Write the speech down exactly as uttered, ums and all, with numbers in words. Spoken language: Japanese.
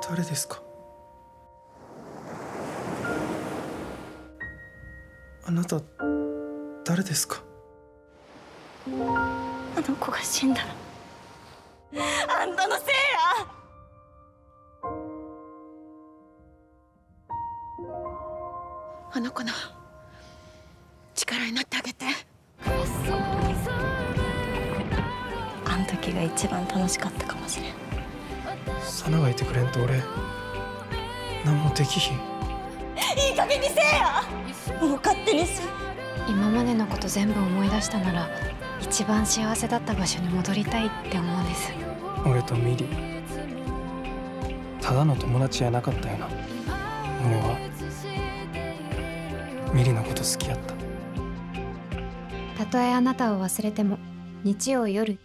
誰ですか？あなた誰ですか？ あの子が死んだらあんたのせいや。あの子の力になってあげて。あん時が一番楽しかったかもしれん。 サナがいてくれんと俺何もできひん。 いい加減にせえや。もう勝手にし。 今までのこと全部思い出したなら一番幸せだった場所に戻りたいって思うんです。 俺とミリただの友達じゃなかったよな。俺はミリのこと好きやった。 たとえあなたを忘れても日曜夜